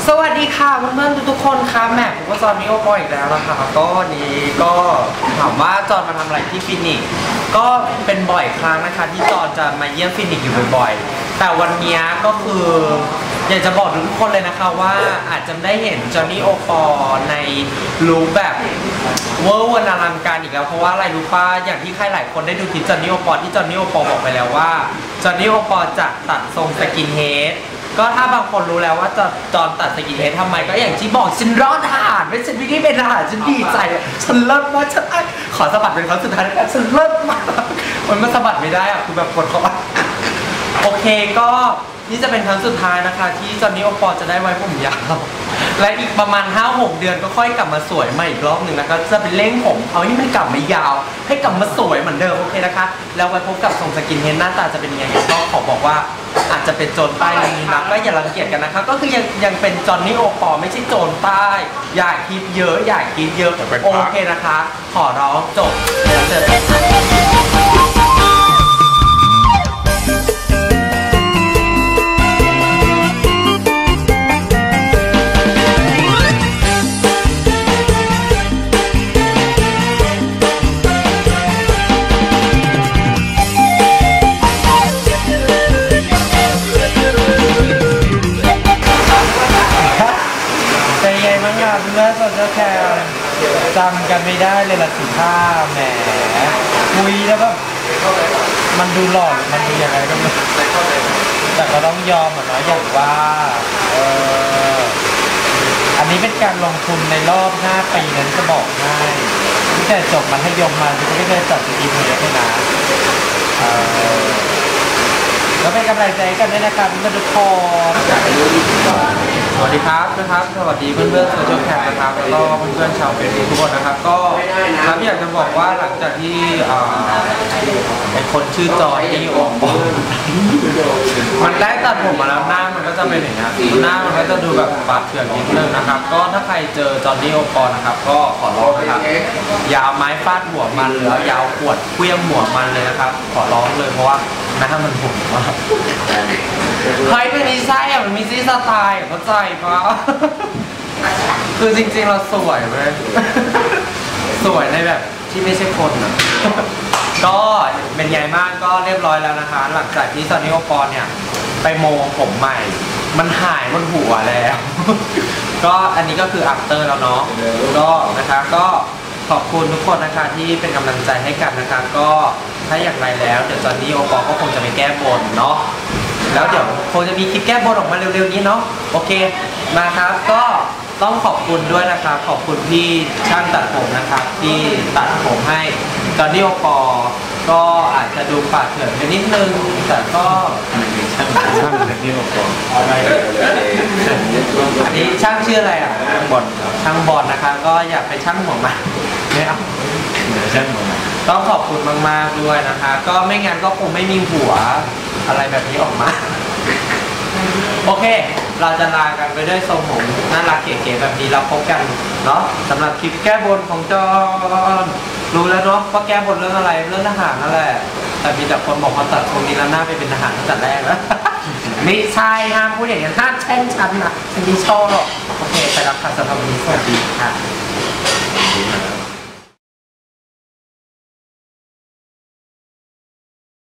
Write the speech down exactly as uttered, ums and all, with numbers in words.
สวัสดีค่ะเพื่อนๆทุกๆคนค่ะแหม่ผมก็จอนมิโอปออีกแล้วนะคะก็วันนี้ก็ถามว่าจอนมาทำอะไรที่ฟินิกส์ก็เป็นบ่อยครั้งนะคะที่จอนจะมาเยี่ยมฟินิกส์อยู่บ่อยๆแต่วันนี้ก็คืออยากจะบอกทุกคนเลยนะคะว่าอาจจะได้เห็นจอนนี่โอปอในลุคแบบเวอร์วังอลังการอีกแล้วเพราะว่าอะไรรู้ป่ะอย่างที่ใครหลายคนได้ดูคลิปจอนนี่โอปอที่จอนนี่โอปอบอกไปแล้วว่าจอนนี่โอปอจะตัดทรงสกินเฮดก็ถ้าบางคนรู้แล้วว่าจะจอนตัดสกินเฮดทำไมก็อย่างที่บอกฉันรอดทหารไม่ฉันไม่ได้เป็นทหารฉันดีใจฉันเลิศมากฉันขอสะบัดเป็นครั้งสุดท้ายแล้วฉันเลิศมากมันไม่สะบัดไม่ได้อะคือแบบกดเข้าไปโอเคก็นี่จะเป็นครั้งสุดท้ายนะคะที่จอนนี่โอปอจะได้ไว้ผมยาวและอีกประมาณ ห้าหก เดือนก็ค่อยกลับมาสวยใหม่อีกรอบหนึ่งนะคะจะเป็นเร่งผมเอาให้มันกลับมายาวให้กลับมาสวยเหมือนเดิมโอเคนะคะแล้วไว้พบกับทรงสกินเฮดหน้าตาจะเป็นยังไงก็ขอบอกว่าอาจจะเป็นโจรใต้นี้นะก็อย่ารังเกียจกันนะคะก็คือยังยังเป็นจอนนี่โอปอไม่ใช่โจรใต้อย่าคิดเยอะอย่าคิดเยอะโอเคนะคะขอร้องจบแล้วเจอกันเมื่อโซเชียลแคร์จำกันไม่ได้เลยละสิท่าแหมคุยแล้วแบบมันดูหล่อมันดูยังไงก็ไม่แต่ก็ต้องยอมอ่ะเนาะอย่างว่าเอออันนี้เป็นการลงทุนในรอบห้าปีนั้นจะบอกให้ตั้งแต่จบมัธยมมาไม่เคยจัดสกีเพื่อนเลยนะเออแล้วเป็นกำลังใจกันด้วยนะครับทุกคนสวัสดีครับนะครับสวัสดีเพื่อนๆโซเชียลแคมนะครับแล้วก็เพื่อนๆชาวเฟซบุ๊กทุกคนนะครับก็ครับอยากจะบอกว่าหลังจากที่ไอ้คนชื่อจอยนี่โอ้โหมันได้ตัดผมมาแล้วหน้ามันก็จะเป็นอย่างนี้หน้ามันก็จะดูแบบปาดเถื่อนนิดนึงนะครับก็ถ้าใครเจอจอนนี่โอปอนะครับก็ขอร้องนะครับยาวไม้ฟาดหัวมันหรือยาวขวดเคลี้ยงหัวมันเลยนะครับขอร้องเลยเพราะว่าหน้ามันผมมากเฮ้ยเป็นมีไส้อะมันมีซี่สไตล์เข้าใจปะคือจริงๆเราสวยเว้ยสวยในแบบที่ไม่ใช่คนอะก็เป็นไงบ้างก็เรียบร้อยแล้วนะคะหลังจากที่จอนนี่โอปอเนี่ยไปโมผมใหม่มันหายบนหัวแล้วก็อันนี้ก็คืออัปเตอร์แล้วเนาะก็นะคะก็ขอบคุณทุกคนนะคะที่เป็นกำลังใจให้กันนะคะก็ถ้าอย่างไรแล้วเดี๋ยวจอนนี่โอปอก็คงจะไปแก้บนเนาะแล้วเดี๋ยวคงจะมีคลิปแก้บนออกมาเร็วๆนี้เนาะโอเคมาครับก็ต้องขอบคุณด้วยนะครับขอบคุณพี่ช่างตัดผมนะครับที่ตัดผมให้จอนนี่โอปอก็อาจจะดูปาดเถื่อนไปนิดนึงแต่ก็ช่างช่างจอนนี่โอปออันนี้ช่างชื่ออะไรอ่ะช่างบอลช่างบอลนะคะก็อยากไปช่างหัวมาไม่เอาช่างหัวมาต้องขอบคุณมากๆด้วยนะคะก็ไม่งั้นก็คงไม่มีหัวอะไรแบบนี้ออกมาโอเคเราจะลากันไปด้วยทรงผมน่ารักเก๋ๆแบบนี้เราพบกันเนาะสำหรับคลิปแก้บนของจอนรู้แล้วเนาะว่าแก้บนเรื่องอะไรเรื่องทหารนั่นแหละแต่มีแต่คนบอกว่าตัดตรงนี้แล้วหน้าไปเป็นทหารตั้งแต่แรกแล้วไม่ใช่ห้ามพูดอย่างนั้นห้ามแช่งฉันนะฉันไม่ชอบโอเคไปรับค่ะสำหรับวันนี้สวัสดีค่ะ